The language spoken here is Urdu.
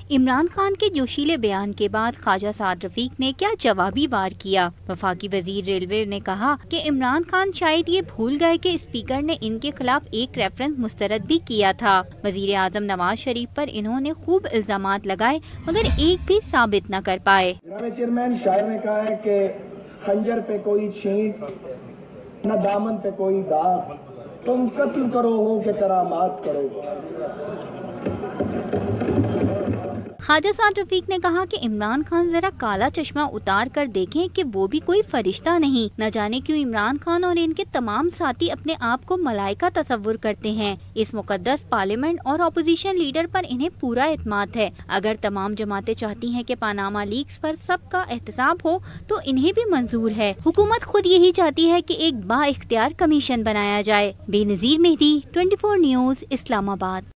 عمران خان کے جوشیلے بیان کے بعد خواجہ سعد رفیق نے کیا جوابی وار کیا۔ وفاقی وزیر ریلوے نے کہا کہ عمران خان شاید یہ بھول گئے کہ اسپیکر نے ان کے خلاف ایک ریفرنس مسترد بھی کیا تھا۔ وزیر اعظم نواز شریف پر انہوں نے خوب الزامات لگائے مگر ایک بھی ثابت نہ کر پائے۔ چیئرمین شاعر نے کہا ہے کہ خنجر پہ کوئی چھینٹ نہ دامن پہ کوئی داغ، تم قتل کرو ہو کہ کرامات کرو۔ خواجہ سعد رفیق نے کہا کہ عمران خان ذرا کالا چشمہ اتار کر دیکھیں کہ وہ بھی کوئی فرشتہ نہیں۔ نہ جانے کیوں عمران خان اور ان کے تمام ساتھی اپنے آپ کو ملائکہ تصور کرتے ہیں۔ اس مقدس پارلیمنٹ اور اپوزیشن لیڈر پر انہیں پورا اعتماد ہے۔ اگر تمام جماعتیں چاہتی ہیں کہ پاناما لیکس پر سب کا احتساب ہو تو انہیں بھی منظور ہے۔ حکومت خود یہی چاہتی ہے کہ ایک با اختیار کمیشن بنایا جائے۔ بے نظیر مہدی، 24 نیوز، اسلام آباد۔